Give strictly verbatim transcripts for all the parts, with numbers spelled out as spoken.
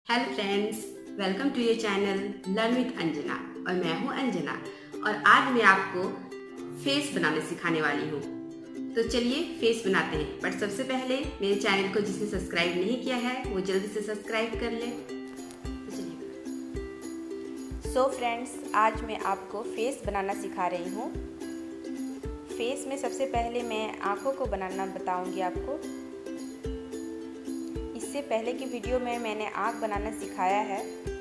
Hello friends, welcome to your channel learn with Anjana. और मैं हूं अंजना और आज मैं आपको फेस बनाने सिखाने वाली हूं। तो चलिए फेस बनाते हैं। बट सबसे पहले मेरे चैनल को जिसने सब्सक्राइब नहीं किया है वो जल्दी से सब्सक्राइब कर ले। तो चलिए। सो फ्रेंड्स, आज मैं आपको फेस बनाना सिखा रही हूँ। फेस में सबसे पहले मैं आँखों को बनाना बताऊँगी आपको। इससे पहले की वीडियो में मैंने आँख बनाना सिखाया है।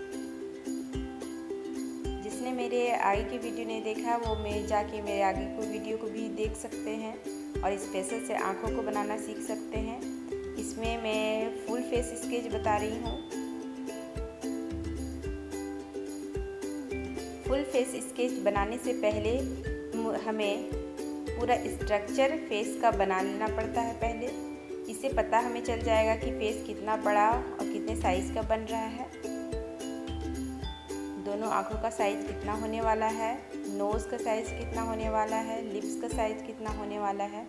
जिसने मेरे आगे की वीडियो नहीं देखा वो मैं जाके मेरे आगे को वीडियो को भी देख सकते हैं और स्पेशल से आँखों को बनाना सीख सकते हैं। इसमें मैं फुल फेस स्केच बता रही हूँ। फुल फेस स्केच बनाने से पहले हमें पूरा स्ट्रक्चर फेस का बना लेना पड़ता है। पहले इससे पता हमें चल जाएगा कि फेस कितना बड़ा और कितने साइज़ का बन रहा है। दोनों आँखों का साइज़ कितना होने वाला है, नोज़ का साइज़ कितना होने वाला है, लिप्स का साइज़ कितना होने वाला है।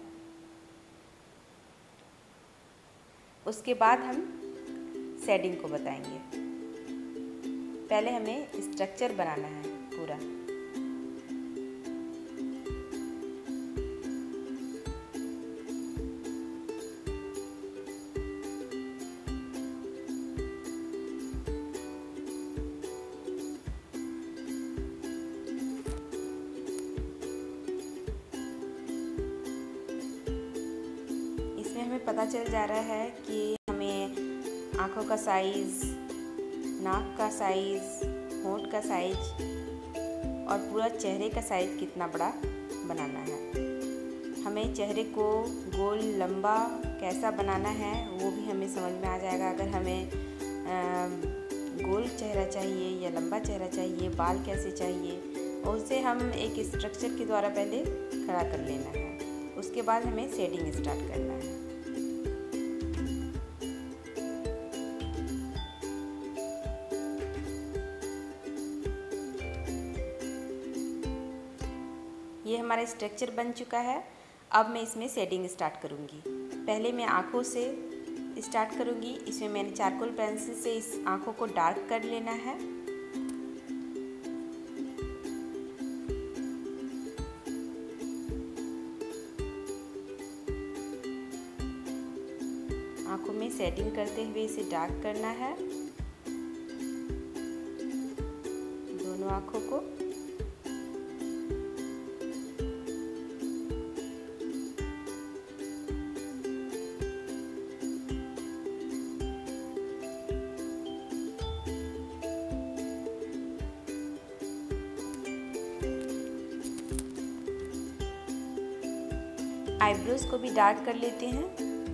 उसके बाद हम शेडिंग को बताएंगे। पहले हमें स्ट्रक्चर बनाना है पूरा। हमें पता चल जा रहा है कि हमें आँखों का साइज़, नाक का साइज़, होंठ का साइज़ और पूरा चेहरे का साइज़ कितना बड़ा बनाना है। हमें चेहरे को गोल लंबा कैसा बनाना है वो भी हमें समझ में आ जाएगा। अगर हमें आ, गोल चेहरा चाहिए या लंबा चेहरा चाहिए, बाल कैसे चाहिए, और उसे हम एक स्ट्रक्चर के द्वारा पहले खड़ा कर लेना है। उसके बाद हमें शेडिंग स्टार्ट करना है। ये हमारा स्ट्रक्चर बन चुका है। अब मैं इसमें शेडिंग स्टार्ट करूँगी। पहले मैं आँखों से स्टार्ट करूँगी। इसमें मैंने चारकोल पेंसिल से इस आँखों को डार्क कर लेना है। आँखों में शेडिंग करते हुए इसे डार्क करना है, दोनों आँखों को। आईब्रोज को भी डार्क कर लेते हैं।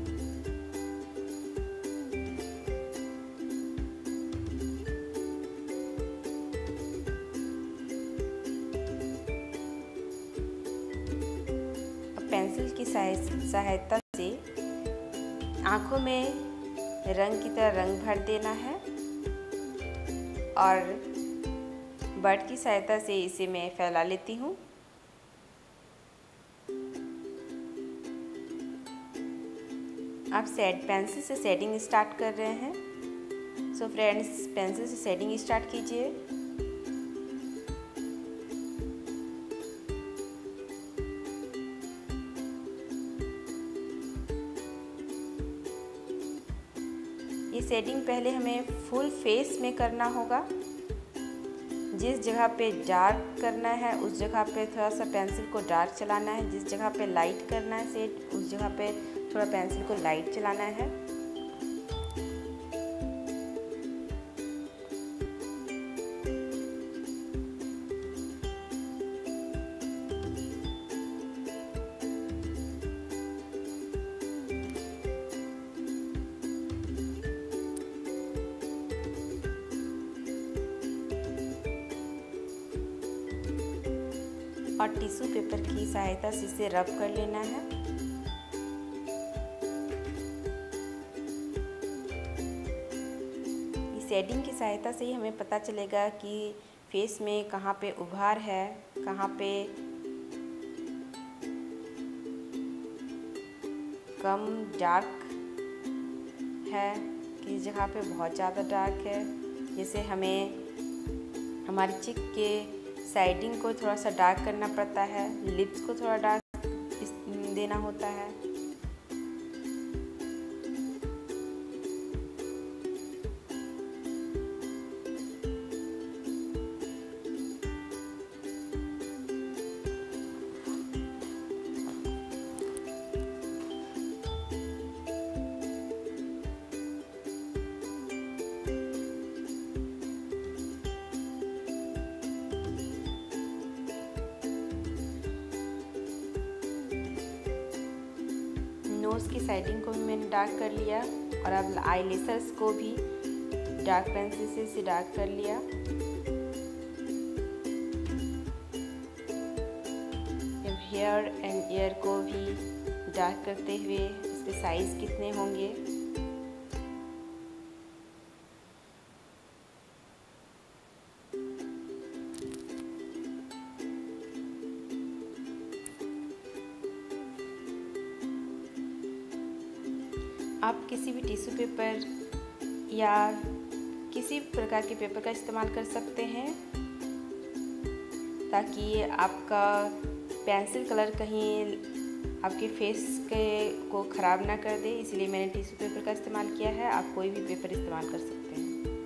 अब पेंसिल की सहायता से आँखों में रंग की तरह रंग भर देना है और बर्ड की सहायता से इसे मैं फैला लेती हूँ। आप शेड पेंसिल से शेडिंग स्टार्ट कर रहे हैं। सो फ्रेंड्स, पेंसिल से शेडिंग स्टार्ट कीजिए। ये शेडिंग पहले हमें फुल फेस में करना होगा। जिस जगह पे डार्क करना है उस जगह पे थोड़ा सा पेंसिल को डार्क चलाना है। जिस जगह पे लाइट करना है शेड उस जगह पे थोड़ा पेंसिल को लाइट चलाना है। और टिश्यू पेपर की सहायता से इसे रब कर लेना है। इस शेडिंग की सहायता से ही हमें पता चलेगा कि फेस में कहाँ पे उभार है, कहाँ पे कम डार्क है, किस जगह पे बहुत ज़्यादा डार्क है। जैसे हमें हमारी चिक के साइडिंग को थोड़ा सा डार्क करना पड़ता है, लिप्स को थोड़ा डार्क देना होता है। नोज़ की साइडिंग को भी मैंने डार्क कर लिया और अब आई लेसर्स को भी डार्क पेंसिल से इसे डार्क कर लिया। अब हेयर एंड ईयर को भी डार्क करते हुए इसके साइज कितने होंगे आप किसी भी टिश्यू पेपर या किसी भी प्रकार के पेपर का इस्तेमाल कर सकते हैं ताकि आपका पेंसिल कलर कहीं आपके फेस के को ख़राब ना कर दे, इसलिए मैंने टिश्यू पेपर का इस्तेमाल किया है। आप कोई भी पेपर इस्तेमाल कर सकते हैं।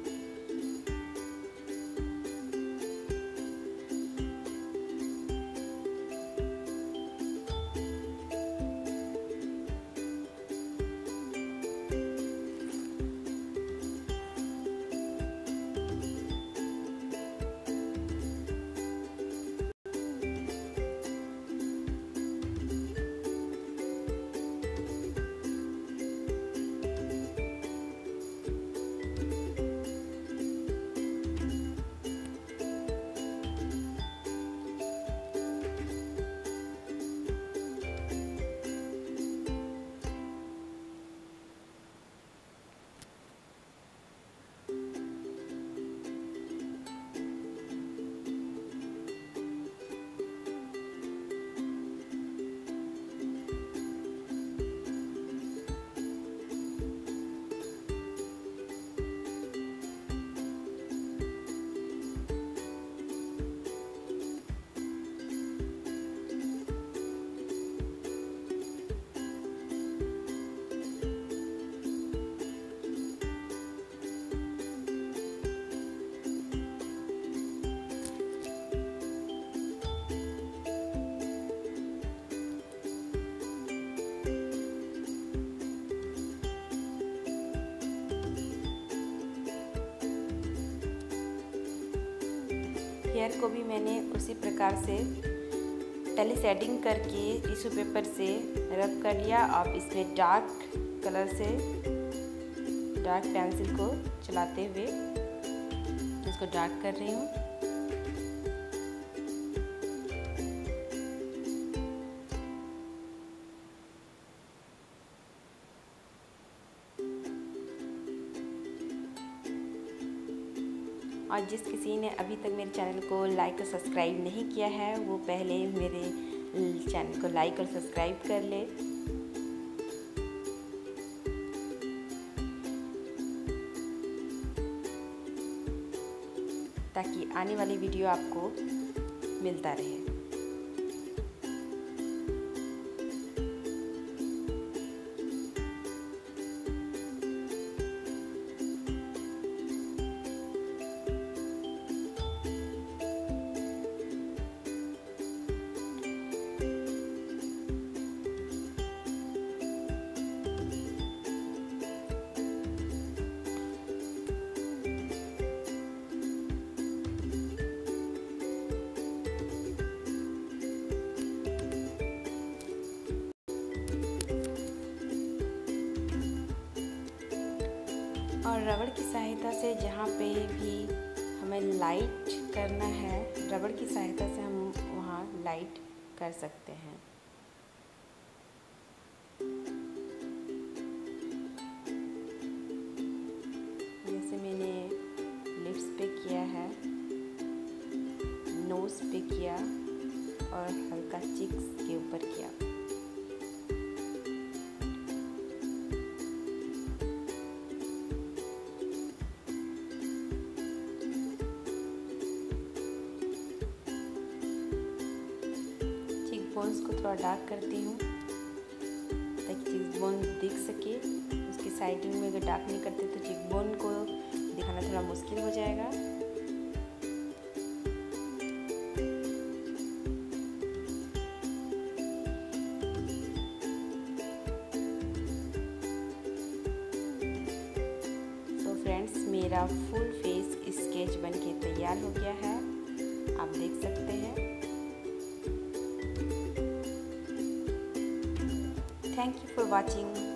हेयर को भी मैंने उसी प्रकार से पहले शेडिंग करके टिश्यू पेपर से रब कर लिया। आप इसमें डार्क कलर से डार्क पेंसिल को चलाते हुए इसको डार्क कर रही हूँ। और जिस किसी ने अभी तक मेरे चैनल को लाइक और सब्सक्राइब नहीं किया है वो पहले मेरे चैनल को लाइक और सब्सक्राइब कर ले। ताकि आने वाली वीडियो आपको मिलता रहे। और रबड़ की सहायता से जहाँ पे भी हमें लाइट करना है, रबड़ की सहायता से हम वहाँ लाइट कर सकते हैं। जैसे मैंने लिप्स पे किया है, नोज़ पे किया और हल्का चिक्स के ऊपर किया। बोन्स को थोड़ा डार्क करती हूँ ताकि चीक बोन दिख सके। उसकी साइडिंग में अगर डार्क नहीं करते तो चीक बोन को दिखाना थोड़ा मुश्किल हो जाएगा। तो फ्रेंड्स, मेरा फुल फेस स्केच बनके तैयार हो गया है, आप देख सकते हैं। Thank you for watching.